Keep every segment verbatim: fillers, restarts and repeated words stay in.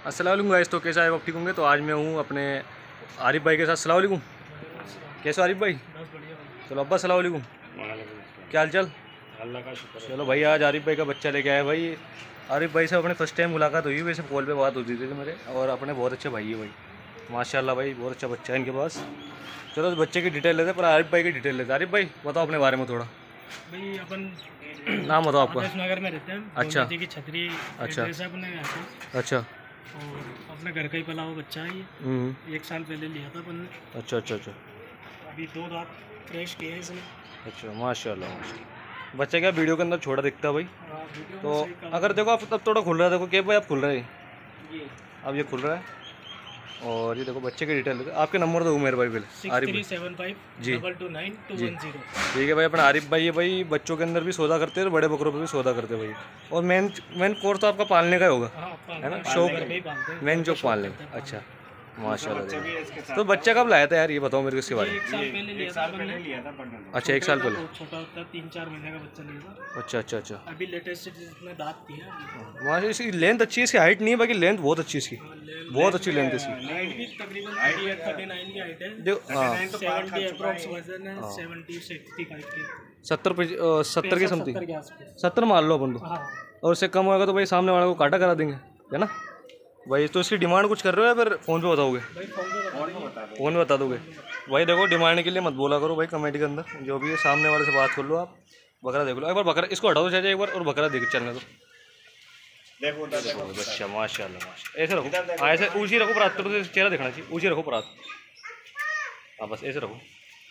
अस्सलाम वालेकुम गाइस। तो कैसे आए आप ठीक होंगे। तो आज मैं हूँ अपने आरिफ भाई के साथ। अस्सलाम वालेकुम। कैसे हो आरिफ भाई? चलो अब्बा अस्सलाम वालेकुम। क्या हाल चाल? अल्लाह का शुक्र। चलो भाई आज आरिफ भाई का बच्चा लेके आया भाई। आरिफ भाई से अपने फर्स्ट टाइम मुलाकात हुई, वैसे कॉल पे बात होती थी मेरे, और अपने बहुत अच्छे भाई है भाई, माशाल्लाह भाई बहुत अच्छा बच्चा है इनके पास। चलो तो बच्चे की डिटेल लेते हैं, पर आरिफ भाई की डिटेल लेते हैं। आरिफ भाई बताओ अपने बारे में थोड़ा। भाई अपन नाम बताओ आपका। नगर में रहते हैं। अच्छा जी की छतरी अच्छा अपने यहाँ पे। अच्छा और अपने घर का ही पला हुआ बच्चा है ये। एक साल पहले लिया था अपन ने। अच्छा अच्छा अच्छा अभी दो दांत फ्रेश किए हैं इसने। अच्छा माशाल्लाह माशाल्लाह। बच्चा क्या वीडियो के अंदर छोटा दिखता है भाई। तो अगर देखो आप तब थोड़ा खुल रहा है, देखो क्या भाई आप खुल रहे हैं, अब ये खुल रहा है। और ये देखो बच्चे की डिटेल है। आपके नंबर दो मेरे भाई पहले। आरिफ भाई सेवन फाइव जी double two nine two one zero. ठीक है भाई। अपना आरिफ भाई है भाई, बच्चों के अंदर भी सौदा करते हैं और बड़े बकरों पे भी सौदा करते हैं भाई। और मेन मेन कोर्स तो आपका पालने का ही होगा, है ना, शौक मेन जो पालने का। अच्छा माशाल्लाह। तो बच्चा कब लाया था यार, ये बताओ मेरे को इसके बारे में। एक साल पहले लिया था अपन ने। अच्छा एक साल पहले। छोटा होता तीन चार महीने का बच्चा लिया था। अच्छा अच्छा अच्छा। अभी लेटेस्ट जिसमें दांत थी वहाँ से इसकी लेंथ अच्छी है, इसकी हाइट नहीं है, बाकी लेंथ बहुत अच्छी है इसकी, बहुत अच्छी लेंथ है इसकी। हाइट भी तकरीबन थर्टी नाइन की हाइट है। जो हाँ सेवेंटी अप्रॉक्स वजन है, सेवेंटी सिक्सटी फाइव की। सत्तर सत्तर के समथिंग, सत्तर के आसपास। सत्तर मान लो अपन तो। हाँ और उससे कम होगा तो भाई सामने वाले को काटा करा देंगे, है ना भाई। तो इसकी डिमांड कुछ कर रहे हो या फिर फ़ोन पे बताओगे? फ़ोन पे बता दोगे भाई। देखो डिमांड के लिए मत बोला करो भाई कमेटी के अंदर, जो भी है सामने वाले से बात कर लो आप। बकरा देख लो एक बार, बकरा इसको हटाओ चाहे एक बार, और बकरा देख चलने दो। देखो अच्छा माशाल्लाह माशाल्लाह। ऐसे रखो, ऐसे ऊँची रखो, परात तो चेहरा दिखना चाहिए, ऊँची रखो परात। हाँ बस ऐसे रखो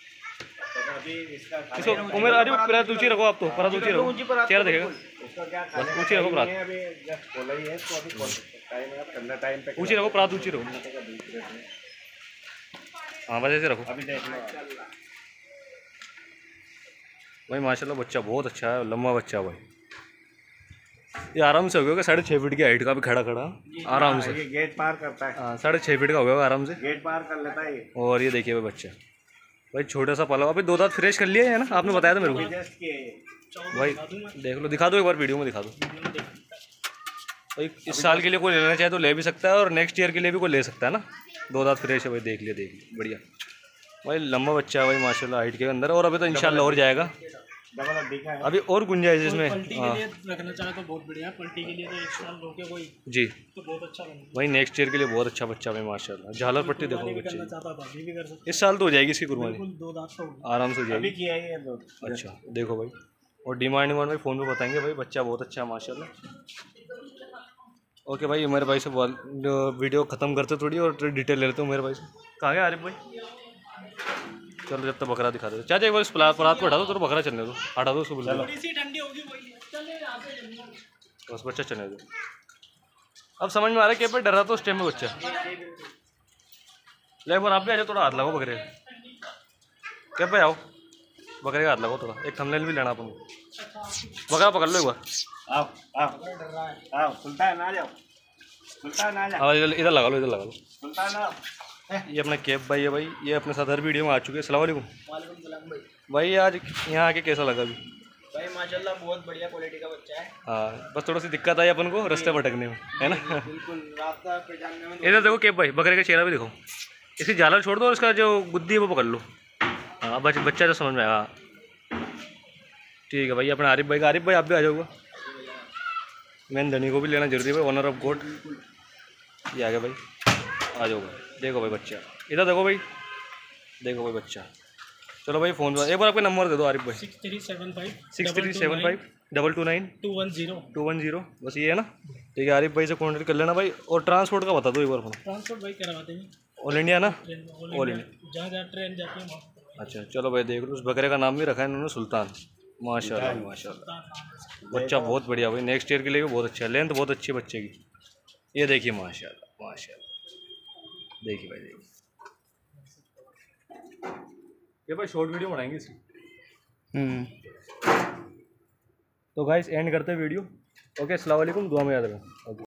इसको। उम्र आ रही है, परात ऊँची रखो आप, तो परात ऊँची रखो, चेहरा देखेगा। बस ऊँची रखो परात, ऊँची रखो परात, ऊँची रखो। हाँ बस ऐसे रखो भाई। माशाल्लाह बच्चा बहुत अच्छा है, लंबा बच्चा है भाई। ये आराम से हो गया साढ़े छः फीट की हाइट का, भी खड़ा खड़ा आराम से ये गेट पार करता है। हाँ साढ़े छः फीट का हो गया आराम से, गेट पार कर लेता है ये। और ये देखिए भाई बच्चा भाई छोटा सा पाला, अभी दो दांत फ्रेश कर लिए है ना, आपने बताया था मेरे को भाई। देख लो, दिखा दो एक बार वीडियो में, दिखा दो भाई। इस साल के लिए कोई लेना चाहे तो ले भी सकता है, और नेक्स्ट ईयर के लिए भी कोई ले सकता है ना। दो दांत फ्रेश है भाई, देख लिया देख लिया बढ़िया भाई। लंबा बच्चा है भाई माशाल्लाह हाइट के अंदर, और अभी तो इंशाल्लाह और जाएगा, अभी और गुंजाइश इसमें। हाँ रखना चाहे तो बहुत बढ़िया। पलटी के लिए तो एक साल रोके कोई जी, तो बहुत अच्छा बनेगा भाई। नेक्स्ट ईयर के लिए बहुत अच्छा बच्चा भाई माशाल्लाह। झालर पट्टी देखो बच्चे, भी कर सकते। इस साल तो हो जाएगी इसकी कुर्बानी, दो दांत तो आराम से हो जाएगी। किया है ये दो। अच्छा देखो भाई, और डिमांड डिमांड भाई फ़ोन पे बताएंगे भाई। बच्चा बहुत अच्छा है माशाल्लाह। ओके भाई, मेरे भाई से वीडियो ख़त्म करते थोड़ी, और डिटेल ले लेते हूँ मेरे भाई से। कहाँ गया आरिफ भाई? चलो जब तक बकरा दिखा दो, चाचा एक बार इस परात को हटा दो, तो बकरा चलने दो, हटा दो उसको बिल्कुल, बस बच्चा चलने दो। अब समझ में आ रहा है कि पे डर रहा था उस टाइम में बच्चा। ले एक बार आप भी आ जाओ, थोड़ा हाथ लगाओ बकरे क्या पे आओ, बकरे का हाथ लगाओ थोड़ा, एक थंबनेल भी लेना अपन को। बकरा पकड़ लो एक बार। आओ आओ आओ, सुल्तान आ जाओ, सुल्तान आ जाओ। हाँ इधर लगा लो, इधर लगा लो। सुल्तान आओ। ये अपना कैब भाई है भाई, ये अपने साथ हर वीडियो में आ चुके हैं। अस्सलाम वालेकुम भाई। आज यहाँ आके कैसा लगा अभी? भाई माशाल्लाह बहुत बढ़िया क्वालिटी का बच्चा है। हाँ बस थोड़ा सी दिक्कत आई अपन को रास्ते भटकने में, है ना। बिल्कुल रास्ता पहचानने में। इधर देखो कैब भाई, बकरे का चेहरा भी देखो। इसकी झालर छोड़ दो और इसका जो गुद्दी है वो पकड़ लो। हाँ बच बच्चा जो समझ में आया। ठीक है भाई, अपना आरिफ भाई का। आरिफ भाई आप भी आ जाओगे। मैन धनी को भी लेना जरूरी है भाई, ऑनर ऑफ गॉड। ये आ गया भाई, आ जाओ भाई। देखो भाई बच्चा, इधर देखो भाई, देखो भाई बच्चा। चलो भाई फ़ोन एक बार आपका नंबर दे दो आरिफ भाई। Six three seven five six three seven five double two nine two one zero two one zero बस ये है ना। ठीक है आरिफ भाई से कॉन्टेक्ट कर लेना भाई। और ट्रांसपोर्ट का बता दो एक बार फोन। ट्रांसपोर्ट भाई करवाते हैं ऑल इंडिया ना, ऑल इंडिया, जहाँ जहाँ ट्रेन जाती है वहाँ। अच्छा चलो भाई देख लो, उस बकरे का नाम भी रखा है इन्होंने सुल्तान। माशाल्लाह माशाल्लाह बच्चा बहुत बढ़िया भाई, नेक्स्ट ईयर के लिए भी बहुत अच्छा है, लेंथ बहुत अच्छी है बच्चे की। ये देखिए माशाल्लाह माशाल्लाह, देखिए भाई देखिए। ये भाई शॉर्ट वीडियो बनाएंगे इसकी। तो गाइस एंड करते हैं वीडियो। ओके अस्सलाम वालेकुम, दुआ में याद रखना। ओके।